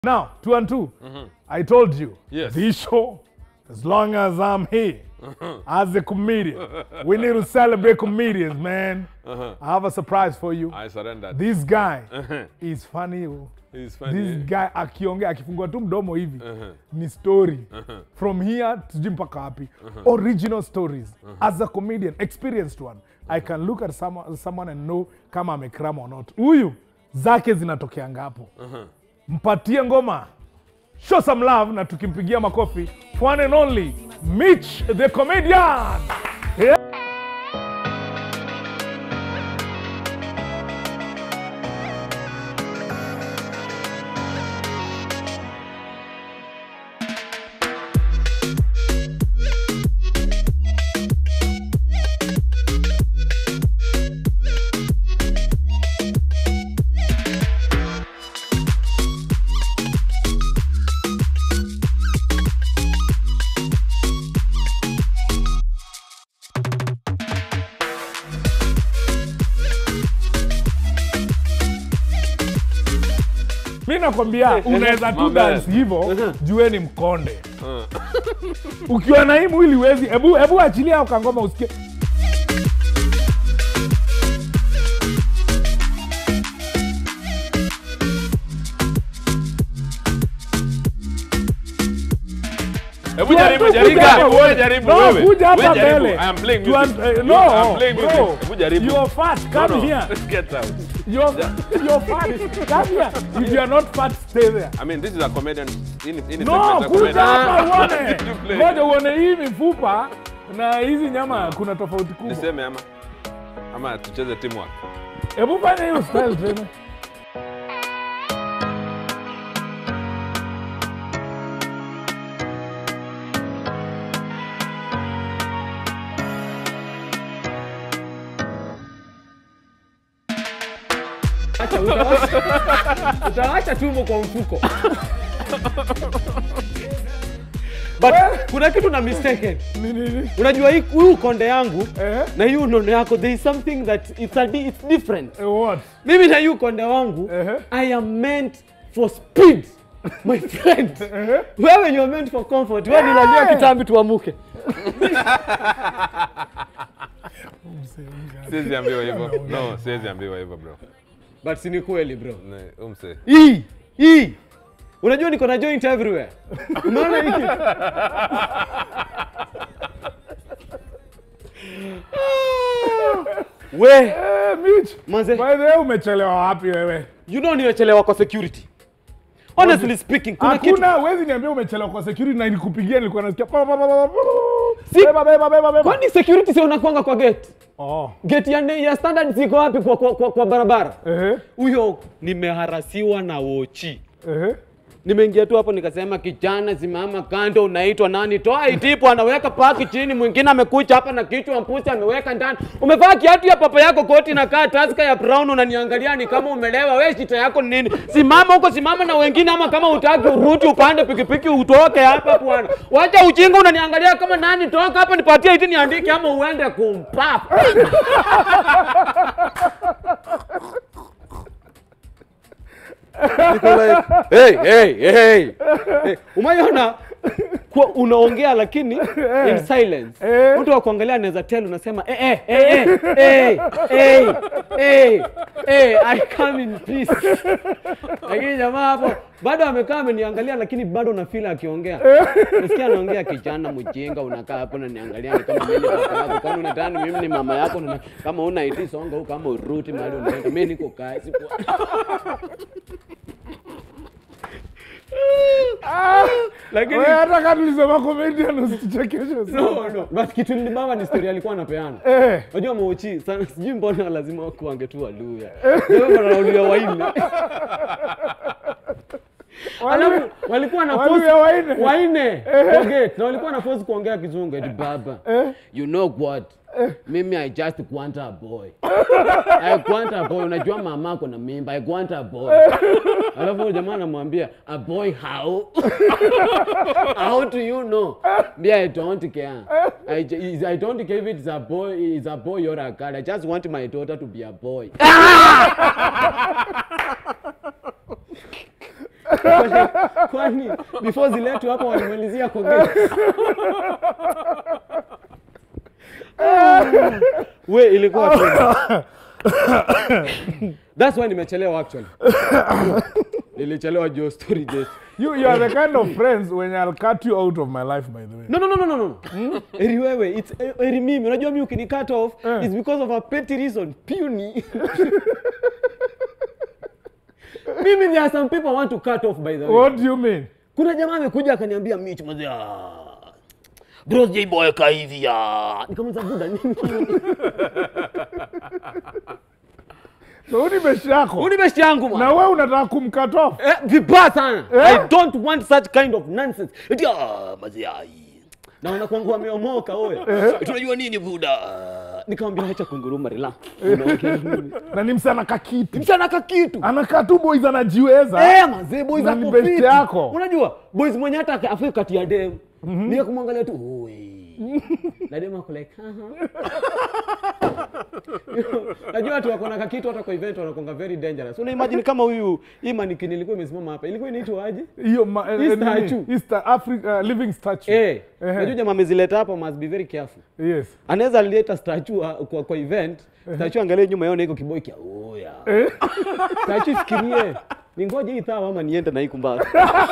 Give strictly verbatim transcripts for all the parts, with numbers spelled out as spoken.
Now, two and two. Mm-hmm. I told you, yes. This show, as long as I'm here, uh-huh. as a comedian, we need to celebrate comedians, man. Uh-huh. I have a surprise for you. I surrender. This guy uh-huh. is funny. He's funny. This guy, akiongea, akifungua tu mdomo hivi, uh-huh. ni story. Uh-huh. From here to mpaka wapi. Uh-huh. Original stories. Uh-huh. As a comedian, experienced one, uh-huh. I can look at someone, someone and know kama amekram or not. Huyu, zake zinatokeanga hapo. Uh-huh. Mpatie ngoma. Show some love na tukimpigia makofi. One and only, Mitch the Comedian. Yeah. Mimi nakwambia unaweza tu dance hivyo, jueni mkonde. Ukiwa na hii mwili wezi, hebu hebu achilia ukangoma usikie. Hebu jaribu jaribu wewe jaribu wewe. Kuja hapa mbele. I am playing music. No, I'm playing music. Hebu jaribu. You are fat. Come no, no. here. Let's get out. You're you're fat. Come here. If you are not fat, stay there. I mean, this is a comedian. In in no, kuja hapa uone. Ngoja uone hii mifupa na hizi nyama kuna tofauti kubwa. Niseme ama ama tucheze teamwork. Hebu fanya hiyo style tena. Utaacha tumbo kwa mfuko. But kuna kitu na mistaken. Nini? Unajua hii huyu konde yangu eh? Na hiyo nono yako, there is something that it's a it's different. Uh, what? Mimi na hiyo konde wangu uh-huh. I am meant for speed. My friend. Uh-huh. Wewe you are meant for comfort. Wewe hey! Nilalia kitambi tuamuke. Siwezi ambiwa hivyo. No, siwezi ambiwa hivyo bro. But si ni kweli bro. Ne, umse. Hii, hii. Unajua niko na joint everywhere. Unaona hiki? We, eh Mitch. Manze. By the way umechelewa wapi wewe? You know nimechelewa kwa security. Honestly speaking, kuna kitu. Hakuna wezi niambia umechelewa kwa security na nilikupigia nilikuwa nasikia. Si beba beba beba beba. Kwani security si unakuanga kwa gate? Oh. Gate ya, ya standard ziko wapi kwa kwa, kwa, kwa barabara? Eh. Huyo nimeharasiwa na wochi. Eh. Nimeingia tu hapo nikasema kijana simama kando, unaitwa nani? Toa itipo, anaweka paki chini, mwingine amekuja hapa na kichwa mpusi ameweka ndani. Umevaa kiatu ya papa yako, koti na kaa taska ya brown, unaniangalia ni kama umelewa. Wewe shita yako nini? Simama huko, simama na wengine, ama kama utaki uruti upande pikipiki utoke hapa bwana. Wacha ujinga, unaniangalia kama nani? Toka hapa nipatie iti niandike ama uende kumpapa. Like, hey, hey, hey, hey. Umayona kwa unaongea lakini in silence. Mtu wa kuangalia anaweza tell unasema eh eh eh eh eh eh eh I come in peace. Lakini jamaa hapo bado amekaa ameniangalia lakini bado na feel akiongea. Nasikia anaongea kijana mjinga, unakaa hapo na niangalia kama mimi papa yako, kwani unadhani mimi ni mama yako? Na kama una iti songa huko, kama uruti mahali unaenda, mimi niko kazi kwa. Ah, lakini wewe hata kama ulisema comedian usichekeshe sana. No no, but kitu ni mama ni story alikuwa anapeana. Eh. Unajua Mochi sana sijui mbona lazima kuange tu aluya. Wewe wanaulia waine. Alafu walikuwa na force waine. Waine. Forget. Na walikuwa na force kuongea kizungu eti baba. You know what? Mimi I just want a boy. I want a boy. Unajua mamako na mimba. I want a boy. Alafu jamaa anamwambia a boy how? How do you know? Me I don't care. I, I don't care if it's a boy, it's a boy or a girl. I just want my daughter to be a boy. Kwani before ziletu hapo walimalizia kuongea. We ilikuwa tu. That's why nimechelewa actually. Nilichelewa jo story just. You you are the kind of friends when I'll cut you out of my life, by the way. No no no no no no. Eri wewe, it's eri mimi. Unajua mimi ukini cut off Eh. is because of a petty reason. Puny. Mimi there are some people want to cut off by the way. What do you mean? Kuna jamaa amekuja akaniambia Mitch mzee. Bros J boy ka hivi ya. Nikamwambia buda nini? So uni beshi yako. Uni besti yangu man. Na wewe unataka kumcut off. Eh, vibaya sana. Eh? I don't want such kind of nonsense. Eti ah mzee ai. Na unakuwa ameomoka wewe. Tunajua nini buda? Nikamwambia acha kunguruma relax. Unaongea nini? Na ni msana kakitu. Msana kakitu. Anakaa tu boys anajiweza. Eh mazee boys Na hapo ni best fiti. yako. Unajua boys mwenye hata afika kati ya dem. Nia kumwangalia tu oi. Na dem ako like haha. Najua watu wako na kakitu hata kwa event wanakuanga very dangerous. Una imagine kama huyu hii mannequin ilikuwa imesimama hapa. Ilikuwa inaitwa aje? Hiyo ma- Hii eh, statue. nini? East Africa uh, living statue. Eh. Ehe. Najua jamaa amezileta hapa must be very careful. Yes. Anaweza leta statue uh, kwa kwa event. Statue angalia nyuma yao na iko kiboi kia. Oya. Eh? Statue fikirie. Ningoje hii thawa ama niende na hii kumbaza.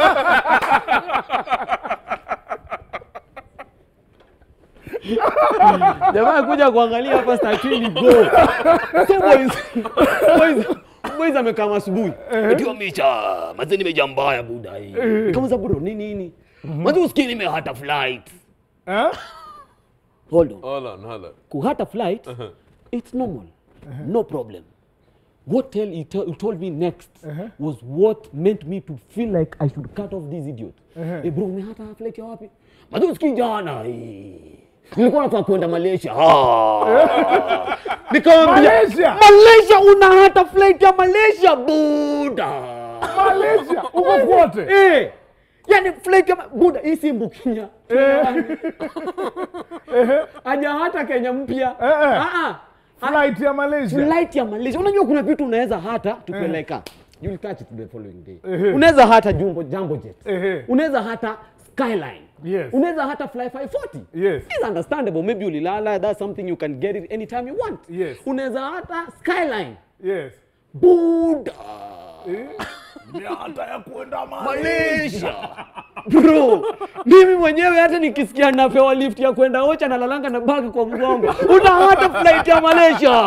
Jamaa kuja kuangalia hapa statue ni go. So boys. Boys. Boys amekaa asubuhi. Ndio micha, mazeni nimeja mbaya buda hii. Nikamwambia bro nini nini? Mazi usikii nimehata flight. Eh? Hold on. Hold on, hold on. Kuhata flight, it's normal. No problem. What tell he, he told me next was what meant me to feel like I should cut off this idiot. Eh bro, umehata flight ya wapi? Mazi usikii jana hii. Nilikuwa nataka kwenda Malaysia. Ah. Nikamwambia Malaysia. Malaysia una hata flight ya Malaysia buda. Malaysia uko kwote. Eh. Yaani flight ya buda hii si Mbukinya. Eh. Aja hata Kenya mpya. Eh, eh. Ah ah. Flight ya Malaysia. Flight ya Malaysia. Unajua kuna vitu unaweza hata tupeleka. You'll catch it the following day. Ehe. Unaweza hata jumbo jumbo jet. Ehe. Unaweza hata skyline. Yes. Unaweza hata fly five forty. Yes. It's understandable. Maybe ulilala, that's something you can get it anytime you want. Yes. Unaweza hata skyline. Yes. Buda. Eh? Ni hata ya kwenda Malaysia. Bro, mimi mwenyewe hata nikisikia napewa lift ya kwenda Ocha na lalanga na bagi kwa mgongo. Una hata flight ya Malaysia.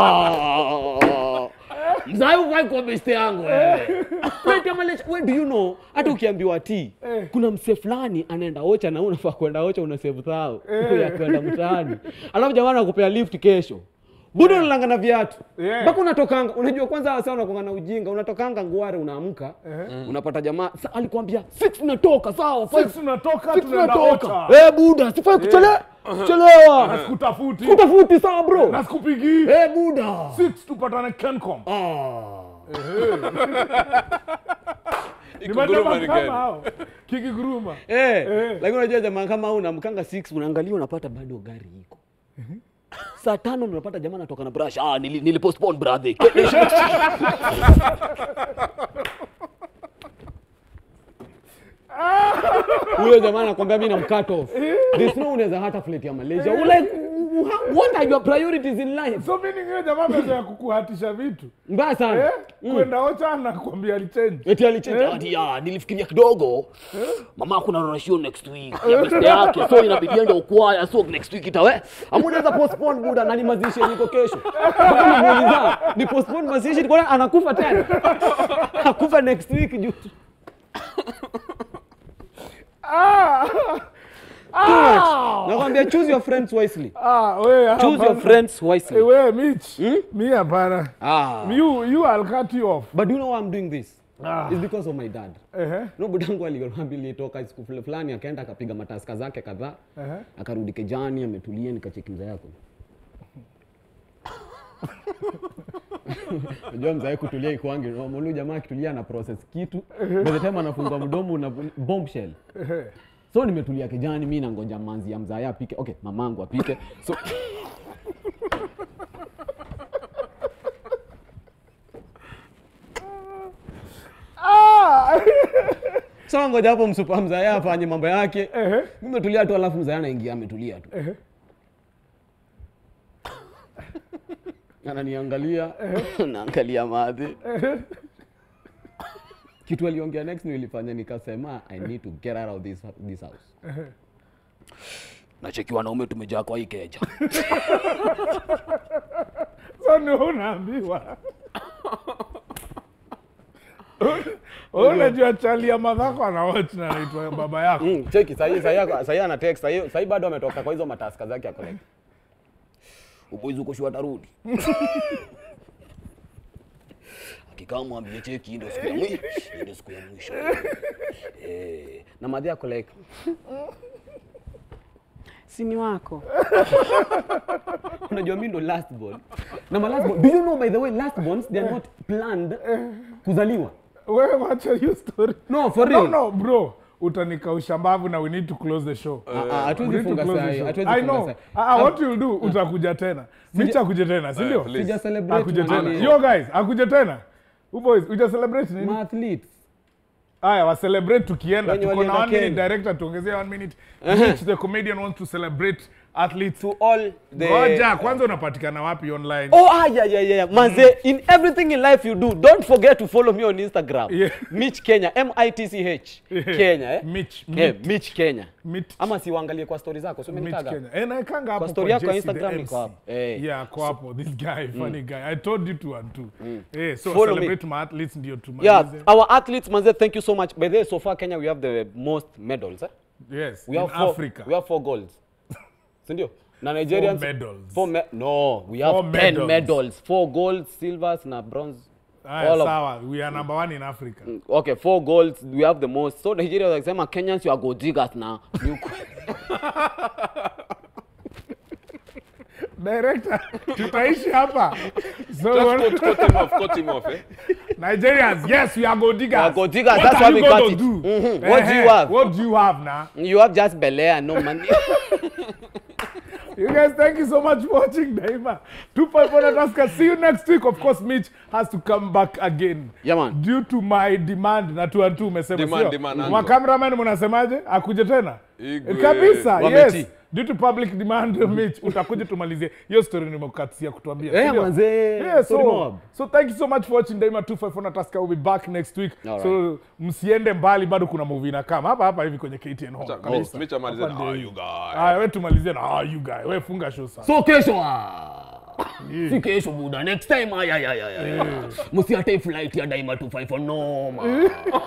Mzai ufai kwa best yangu wewe. Flight ya Malaysia. Where do you know? Hata ukiambiwa ati kuna mse fulani anaenda Ocha na unafaa kwenda Ocha una save thao. Huko ya kwenda mtaani. Alafu jamaa anakupea lift kesho. Budo unalanga na viatu. Yeah. Bako unatokanga, unajua kwanza wasa unakonga na ujinga, unatokanga Ngware unaamka, uh-huh. Unapata jamaa, sa alikwambia six natoka sawa, Six tunatoka tunaenda tunatoka. Ocha. Eh buda, sifai kuchelewa. Kuchelewa. Sikutafuti. Kutafuti sawa bro. Na sikupigi. Eh buda. Six tupatane Kencom. Ah. Ikuguruma ni gani? Kikiguruma. Eh, lakini unajua jamaa kama huu unamkanga six unaangalia unapata bado gari iko. Saa tano unapata jamaa anatoka na brush. Ah, nili, nili postpone brother. Huyo jamaa anakuambia mimi na cut off. There's no unaweza hata flight ya Malaysia. Like what are your priorities in life? So meaning hiyo jamaa amezoea kukuhatisha vitu. Mbaya sana. Eh? Kwenda Ocha na kuambia alichange. Eti alichange. Ati ya nilifikiria kidogo. Mama kuna rotation next week. Ya best yake. So inabidi ende ukwaya. So next week itawe. Amunaweza postpone buda na ni mazishi niko kesho. Muuliza ni postpone mazishi kwa anakufa tena. Akufa next week juu. Ah! Ah! Nakwambia choose your friends wisely. Ah, we Choose your friends wisely. Hey, we Mitch. Hmm? Me hapana. Ah. You you I'll cut you off. But do you know why I'm doing this? Ah. It's because of my dad. Eh. No budangu alikwambia nilitoka siku fulani akaenda akapiga mataska zake kadhaa. Eh. Akarudi kejani ametulia nikacheki mzee yako. Unajua mzee kutulia iko wangi. Mulu jamaa kitulia na process kitu. By the time anafungua mdomo na bombshell. Eh. So nimetulia kijani mimi nangoja manzi ya mzaya apike. Okay, mamangu apike. So Ah! Ah. So ngoja hapo msupa mzaya afanye mambo yake. Ehe. Umetulia tu alafu mzaya anaingia ametulia tu. Ehe. Ananiangalia, naangalia madhi. Kitu aliongea next nilifanya nikasema I need to get out of this this house. Na cheki wanaume tumejaa kwa hii keja. So ni unaambiwa. Unajua chali ya madhako ana watch na anaitwa baba yako. Mm, cheki sasa sasa sasa ana text sasa sasa bado ametoka kwa hizo mataska zake ya collect. Uboizi uko shua tarudi. Hakika mwambie cheki ndio siku ya mwisho, ndio siku ya mwisho. Eh, na madhi ya collect. Sini wako. Unajua mimi ndo last born. Na my last born. Do you know by the way last borns they are not planned kuzaliwa. Wewe wacha hiyo story. No, for real. No, no, bro. Utanikausha mbavu na we need to close the show. Ah, hatuwezi funga sai, hatuwezi I funga know. sai. Ah, what you'll do, utakuja tena. Micha akuje tena, si ndio? Sija celebrate. Akuje tena. Yo guys, akuje tena. Who boys, uja celebrate nini? Ma athletes. Aya, wa celebrate tukienda. Wenye Tuko na walienda one minute Kenya. director tuongezea one minute. Which the comedian wants to celebrate athletes. To all the Ngoja, kwanza unapatikana wapi online? Oh, ah, yeah, yeah, yeah. Manze, in everything in life you do, don't forget to follow me on Instagram. Yeah. Mitch Kenya, M I T C H. Kenya, eh? Mitch. Yeah, Mitch Kenya. Mitch. Ama si uangalie kwa story zako, so Mitch umenitaga. Kenya. Eh, naekanga hapo Kwa story yako Jesse Instagram the niko M C. hapo. Eh. Yeah, kwa hapo. This guy, funny guy. I told you to and to. Eh, so Follow celebrate my athletes ndio Yeah, tumalize. our athletes, manze, thank you so much. By the way, so far Kenya we have the most medals, eh? Yes, We in have four, Africa. we have four golds. Sindio? Na Nigerians Four medals. Four me no, we have Four ten medals. medals. Four golds, silvers na bronze. Aya, all of- sawa. We are number one in Africa. Okay, four golds, we have the most. So Nigeria was like, Kenyans, you are gold diggers now. You Director, tutaishi hapa. So Just cut, cut him off, cut him off, eh? Nigerians, yes, we are gold diggers. are gold diggers, What that's are why you we going cut to it. do? Mhm. What do you Eh, have? What do you have now? You have just belay and no money. You guys, thank you so much for watching Daima. two point four Nataska. See you next week. Of course, Mitch has to come back again. Yeah, man. Due to my demand na two and two umesema Demand, sio? demand, Ma angle. cameraman mnasemaje? Akuje tena? Igwe. Kabisa, Wameti. yes. Due to public demand, Mitch, utakuja tumalizie. Hiyo story nimekukatia kutuambia. Eh, Sindio? manze, Yeah, story so, mob. so thank you so much for watching Daima two five four Nataska. We'll be back next week. Alright. So msiende mbali, bado kuna movie inakama. Hapa hapa hivi kwenye K T N Hall. Acha, Kabisa. Mitch amalize na, Hapa "Ah, ndio you hivi. guy." Aya, wewe tumalizie na ah you guy. Wewe funga show sasa. So kesho ah. Si kesho buda, next time ay ay ay ay. Msiate flight ya Daima two five four no man.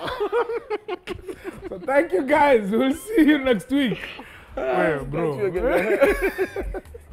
So thank you guys. We'll see you next week. Well, bro. Thank you again.